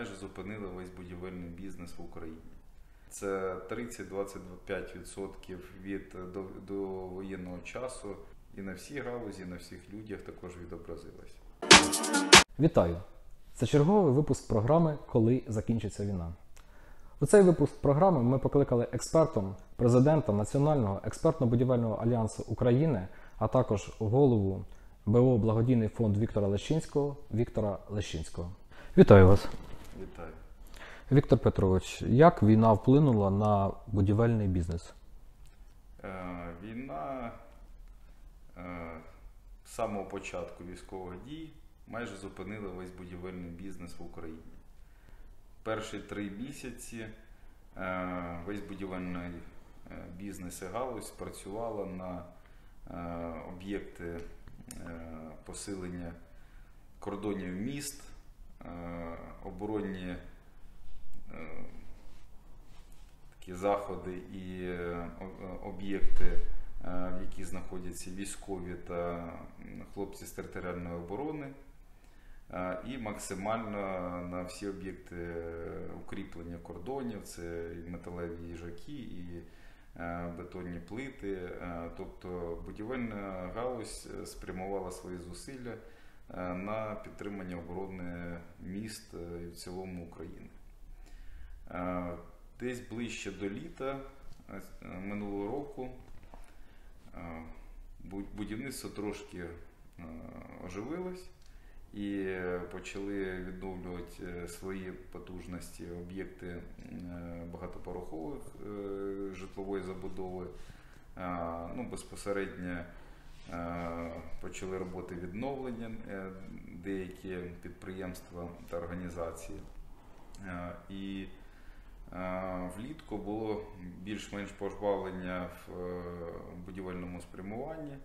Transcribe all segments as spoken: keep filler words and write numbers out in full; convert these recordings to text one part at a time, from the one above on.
майже зупинили весь будівельний бізнес в Україні. Це тридцять - двадцять п'ять відсотків від довоєнного часу, і на всій галузі, на всіх людях також відобразилось. Вітаю! Це черговий випуск програми «Коли закінчиться війна». У цей випуск програми ми покликали експертом, президента Національного експертно-будівельного альянсу України, а також голову Б О «Благодійний фонд Віктора Лещинського» Віктора Лещинського. Вітаю вас! Вітаю! Віктор Петрович, як війна вплинула на будівельний бізнес? Е, війна е, з самого початку військових дій майже зупинила весь будівельний бізнес в Україні. Перші три місяці е, весь будівельний бізнес і галузь працювала на е, об'єкти е, посилення кордонів міст, е, оборонні е, такі заходи і е, об'єкти, е, в які знаходяться військові та хлопці з територіальної оборони. І максимально на всі об'єкти укріплення кордонів, це і металеві їжаки, і бетонні плити. Тобто будівельна галузь спрямувала свої зусилля на підтримання оборони міст і в цілому України. Десь ближче до літа минулого року будівництво трошки оживилось. І почали відновлювати свої потужності об'єкти багатоповерхових житлової забудови. Ну, безпосередньо почали роботи відновлення деякі підприємства та організації. І влітку було більш-менш пожвавлення в будівельному спрямуванні.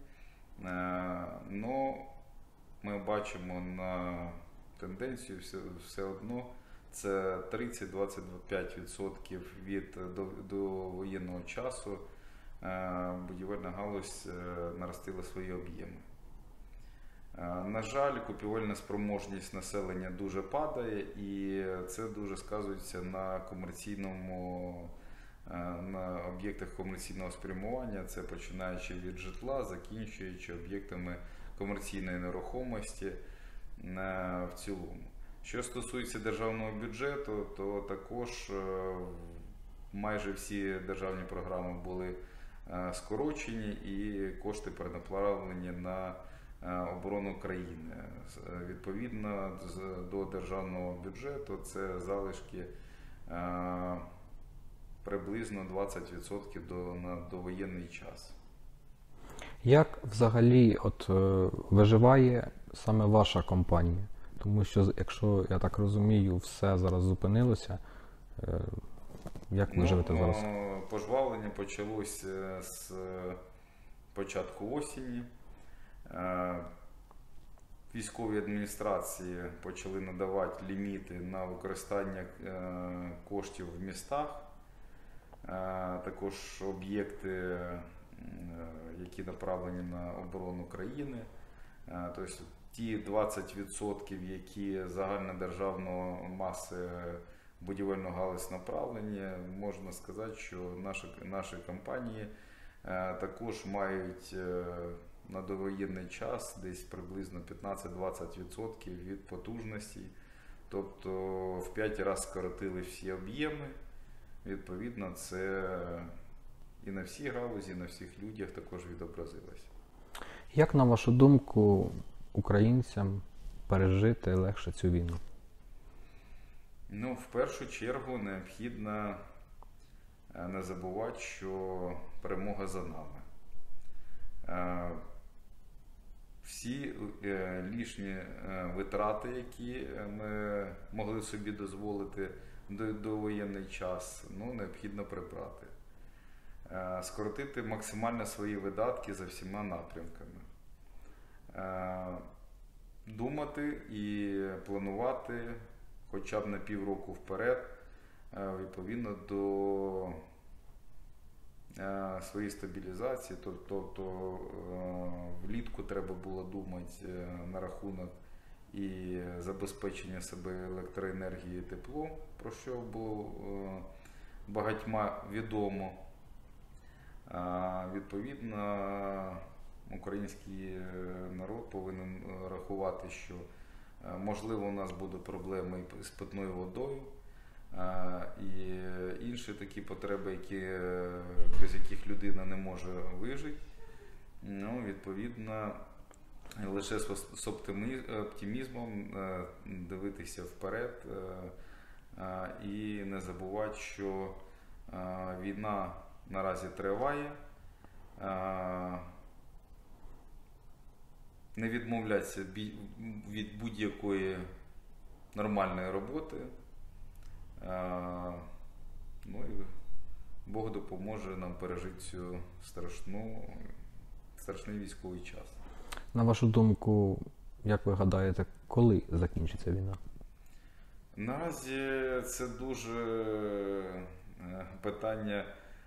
Но ми бачимо на тенденцію все, все одно, це тридцять - двадцять п'ять відсотків від довоєнного часу будівельна галузь наростила свої об'єми. На жаль, купівельна спроможність населення дуже падає, і це дуже сказується на комерційному, на об'єктах комерційного спрямування, це починаючи від житла, закінчуючи об'єктами комерційної нерухомості в цілому. Що стосується державного бюджету, то також майже всі державні програми були скорочені і кошти перенаправлені на оборону країни. Відповідно до державного бюджету це залишки приблизно двадцять відсотків до, на довоєнний час. Як взагалі от, е, виживає саме ваша компанія? Тому що, якщо, я так розумію, все зараз зупинилося, е, як ви ну, живете зараз? Пожвавлення почалося з початку осені. Військові адміністрації почали надавати ліміти на використання коштів в містах. Також об'єкти, які направлені на оборону країни. Тобто ті двадцять відсотків, які загальнодержавної маси будівельної галузі направлені, можна сказати, що наші, наші компанії також мають на довоєнний час десь приблизно п'ятнадцять - двадцять відсотків від потужності. Тобто в п'ять разів скоротили всі об'єми. Відповідно, це і на всій галузі, і на всіх людях також відобразилось. Як, на вашу думку, українцям пережити легше цю війну? Ну, в першу чергу необхідно не забувати, що перемога за нами. Всі лишні витрати, які ми могли собі дозволити до довоєнний час, ну, необхідно прибрати. Скоротити максимально свої видатки за всіма напрямками. Думати і планувати хоча б на півроку вперед, відповідно до своєї стабілізації. Тобто влітку треба було думати на рахунок і забезпечення себе електроенергією і теплом, про що було багатьма відомо. Відповідно, український народ повинен рахувати, що можливо у нас будуть проблеми з питною водою і інші такі потреби, які, без яких людина не може вижити. Ну, відповідно, лише з оптимізмом дивитися вперед і не забувати, що війна наразі триває. Не відмовлятися від будь-якої нормальної роботи. Ну і Бог допоможе нам пережити цю страшну, страшний військовий час. На вашу думку, як ви гадаєте, коли закінчиться війна? Наразі це дуже питання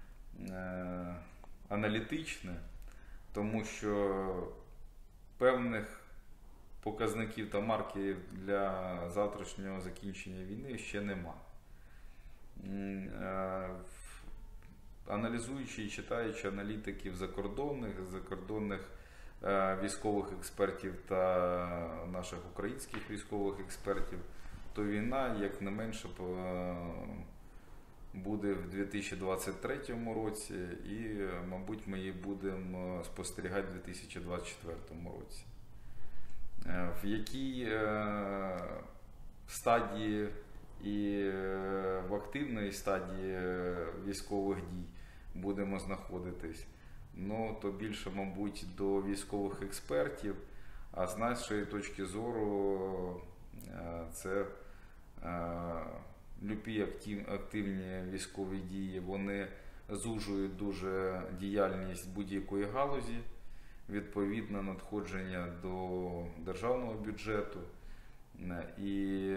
аналітичне, тому що певних показників та маркерів для завтрашнього закінчення війни ще нема. Аналізуючи і читаючи аналітиків закордонних, закордонних військових експертів та наших українських військових експертів, то війна, як не менше, буде в дві тисячі двадцять третьому році і, мабуть, ми її будемо спостерігати в дві тисячі двадцять четвертому році. В якій стадії і в активної стадії військових дій будемо знаходитись, ну, то більше, мабуть, до військових експертів, а з нашої точки зору це любі активні військові дії, вони зужують дуже діяльність будь-якої галузі, відповідно надходження до державного бюджету. І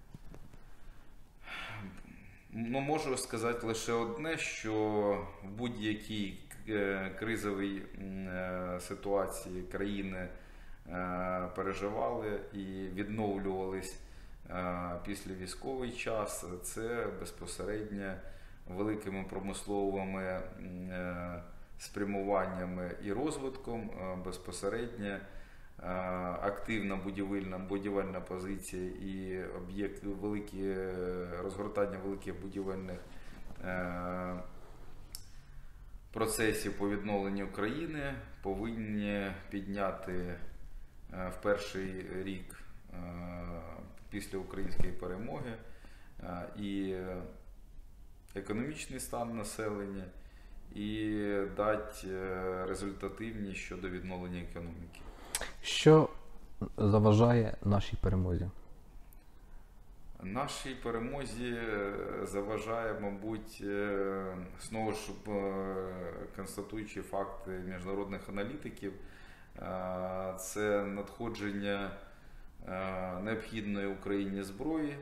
ну, можу сказати лише одне, що в будь-якій кризовій ситуації країни переживали і відновлювались після військовий час, це безпосередньо великими промисловими спрямуваннями і розвитком, безпосередньо активна будівельна, будівельна позиція і об'єкт, великі, розгортання великих будівельних процесів по відновленню України повинні підняти в перший рік після української перемоги і економічний стан населення, і дати результативність щодо відновлення економіки. Що заважає нашій перемозі? Нашій перемозі заважає, мабуть, знову ж констатуючи факти міжнародних аналітиків, це надходження необхідної Україні зброї,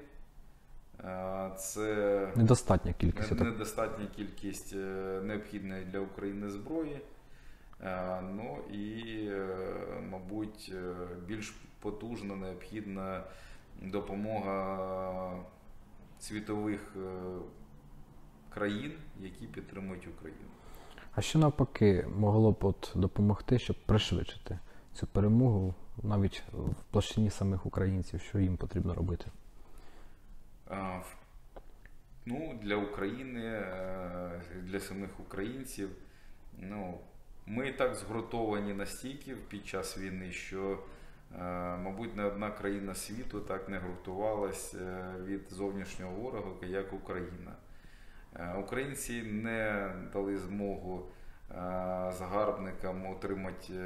це недостатня кількість, недостатня кількість необхідної для України зброї, ну і, мабуть, більш потужна необхідна допомога світових країн, які підтримують Україну. А що навпаки могло б от допомогти, щоб пришвидшити цю перемогу навіть в площині самих українців, що їм потрібно робити? А, ну, для України, для самих українців, ну, ми і так згуртовані настільки під час війни, що, мабуть, не одна країна світу так не гуртувалась від зовнішнього ворога, як Україна. Українці не дали змогу загарбникам отримати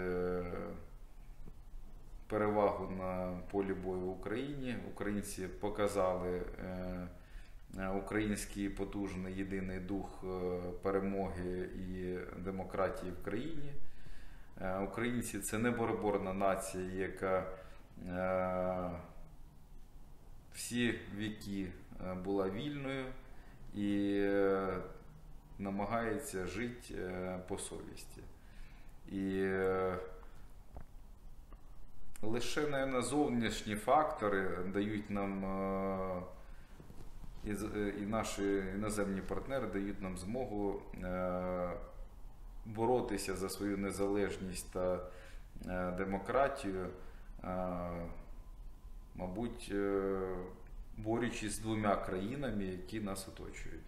перевагу на полі бою в Україні. Українці показали український потужний єдиний дух перемоги і демократії в країні. Українці – це неборборна нація, яка всі віки була вільною і намагається жити по совісті. І Лише, наверное, зовнішні фактори дають нам, е, і, з- і наші іноземні партнери дають нам змогу е, боротися за свою незалежність та е, демократію, е, мабуть, е, борючись з двома країнами, які нас оточують.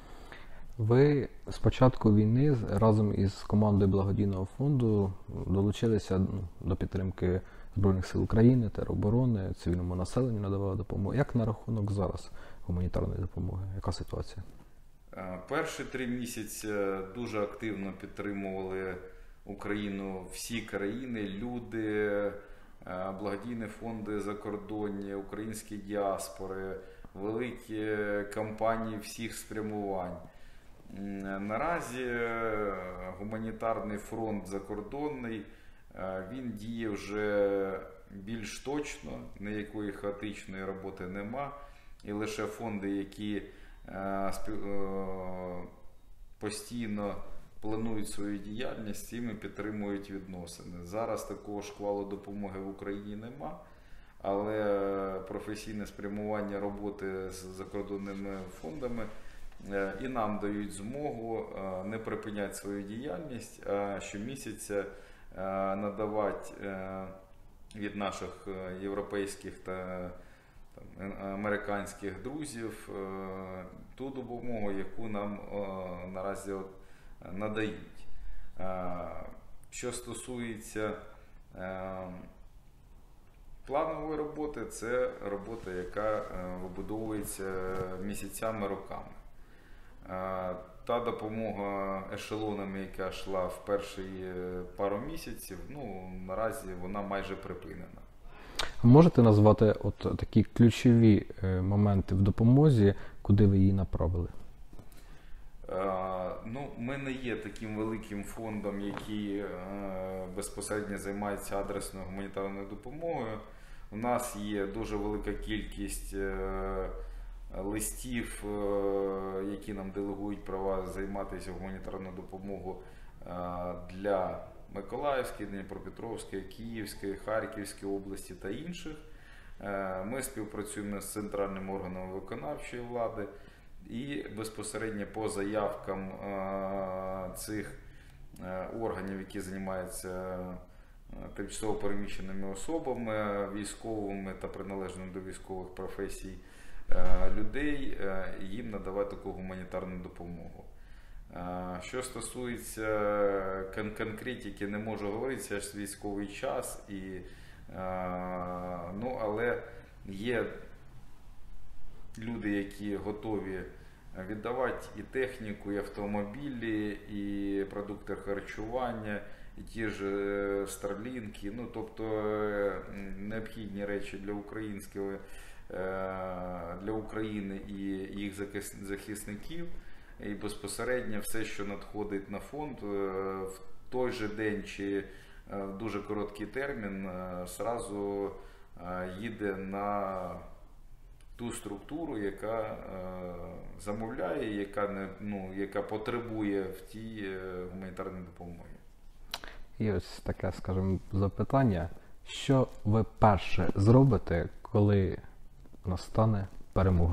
Ви з початку війни з- разом із командою благодійного фонду долучилися ну, до підтримки Збройних сил України, тероборони, цивільному населенню надавали допомогу. Як на рахунок зараз гуманітарної допомоги? Яка ситуація? Е, Перші три місяці дуже активно підтримували Україну всі країни, люди, е, благодійні фонди закордонні, українські діаспори, великі кампанії всіх спрямувань. М, Наразі е, гуманітарний фронт закордонний, е, він діє вже більш точно, ніякої хаотичної роботи нема. І лише фонди, які е, спів- е, постійно планують свою діяльність, цими підтримують відносини. Зараз такого шквалу допомоги в Україні нема, але професійне спрямування роботи з закордонними фондами е, і нам дають змогу е, не припиняти свою діяльність, а щомісяця е, надавати е, від наших е, європейських та там, е, американських друзів е, ту допомогу, яку нам е, наразі от, е, надають. Е, Що стосується е, планової роботи, це робота, яка е, вибудовується місяцями, роками. Е, Та допомога ешелонами, яка йшла в перші е, пару місяців, ну, наразі вона майже припинена. Можете назвати от такі ключові е, моменти в допомозі, куди ви її направили? Е, Ну, ми не є таким великим фондом, який е, безпосередньо займається адресною гуманітарною допомогою. У нас є дуже велика кількість е, листів, е, які нам делегують права займатися гуманітарною допомогою е, для Миколаївської, Дніпропетровської, Київської, Харківської області та інших. Е, Ми співпрацюємо з центральним органом виконавчої влади. І безпосередньо по заявкам е, цих е, органів, які займаються е, тимчасово переміщеними особами, військовими та приналежними до військових професій е, людей, е, їм надавати таку гуманітарну допомогу. Е, Що стосується кон- конкретики, не можу говорити, це ж військовий час, і, е, ну, але є люди, які готові віддавати і техніку, і автомобілі, і продукти харчування, і ті ж е, старлінки, ну, тобто е, необхідні речі для українського, е, для України і їх захис- захисників. І безпосередньо все, що надходить на фонд, е, в той же день чи е, в дуже короткий термін, е, зразу е, їде на ту структуру, яка е, замовляє, яка не ну, яка потребує в тій е, гуманітарній допомоги. І ось таке, скажімо, запитання. Що ви перше зробите, коли настане перемога?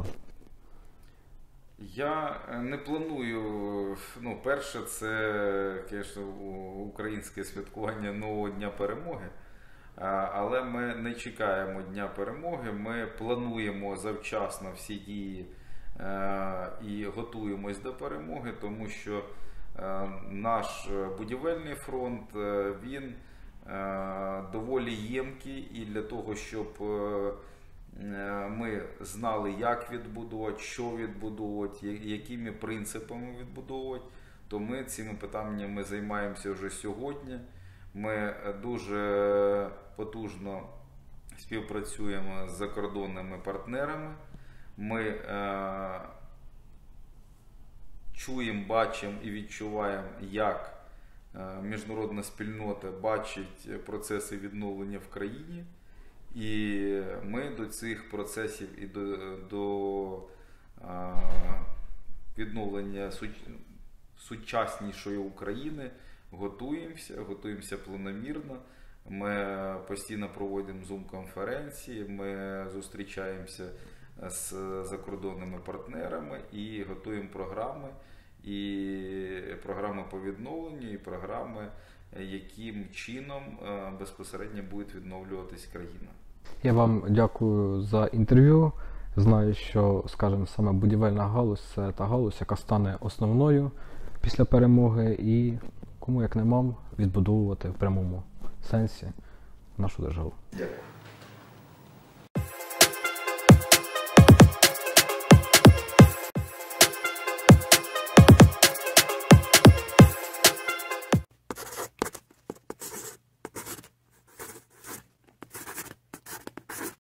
Я не планую, ну, перше, це, звісно, українське святкування нового Дня Перемоги. А, Але ми не чекаємо Дня Перемоги, ми плануємо завчасно всі дії е, і готуємось до перемоги, тому що е, наш будівельний фронт, е, він е, доволі ємкий, і для того, щоб е, ми знали, як відбудовувати, що відбудовувати, я- якими принципами відбудовувати, то ми цими питаннями займаємося вже сьогодні. Ми дуже потужно співпрацюємо з закордонними партнерами. Ми е, чуємо, бачимо і відчуваємо, як е, міжнародна спільнота бачить процеси відновлення в країні. І ми до цих процесів і до, до е, відновлення суч- сучаснішої України готуємося, готуємося планомірно. Ми постійно проводимо зум-конференції, ми зустрічаємося з закордонними партнерами і готуємо програми, і програми по відновленню, і програми, яким чином безпосередньо буде відновлюватись країна. Я вам дякую за інтерв'ю. Знаю, що, скажімо, саме будівельна галузь – це та галузь, яка стане основною після перемоги і кому як не нам відбудовувати в прямому сенсі нашу державу. Дякую.